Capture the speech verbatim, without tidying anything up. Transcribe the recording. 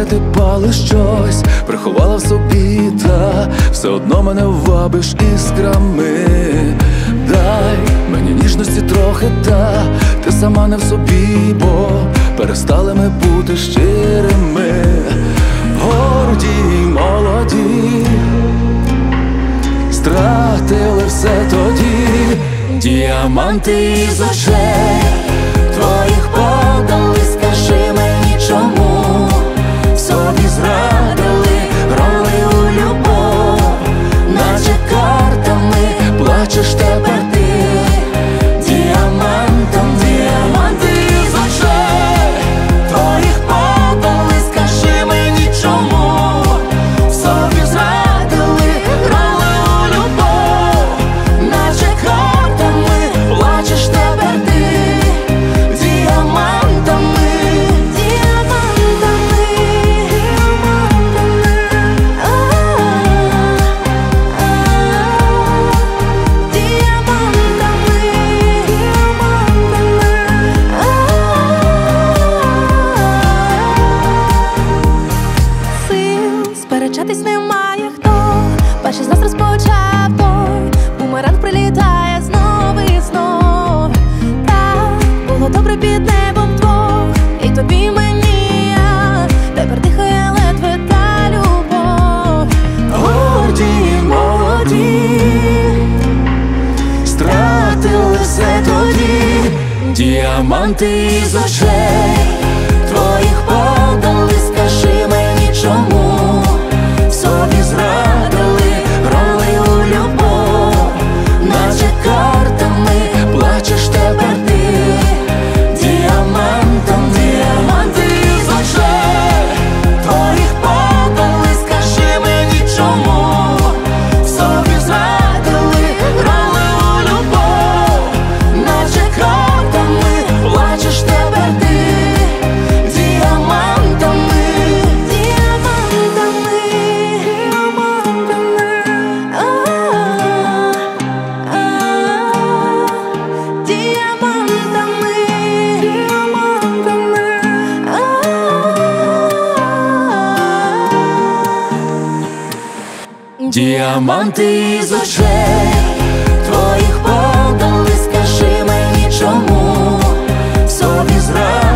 ти палиш щось, приховала в собі, та все одно мене вабиш іскрами. Дай мені ніжності трохи, та ти сама не в собі, бо перестали ми бути щирими. Горді й молоді, стратили все тоді. Діаманти із очей твоїх подали, скажи мені, чому в собі зрадили, грали у любов, наче картами плачеш тепер ти. Діамантом, діаманти із очей твоїх подали, скажи мені, чому в собі зрадили, грали у любов, наче картами плачеш тепер ти. Діамантами, діамантами, Сил сперечатись немає хто, перший з нас розпочав той. Бумеранг прилітає знов і знов. Так було добре під небом двох, і тобі, і мені, а тепер дихає ледве та любов. Горді й молоді, стратили все тоді. Діаманти із очей твоїх подали, скажи мені, чому в собі зрадили, грали у любов, наче картами плачеш тепер ти. Діамантом, діаманти із очей твоїх подали, скажи мені, чому в собі зрадили, грали у любов, наче картами плачеш тепер ти. Діамантами, Діамантами, діамантами, діамантами. діаманти із очей твоїх подали, скажи мені, чому в собі зрадили,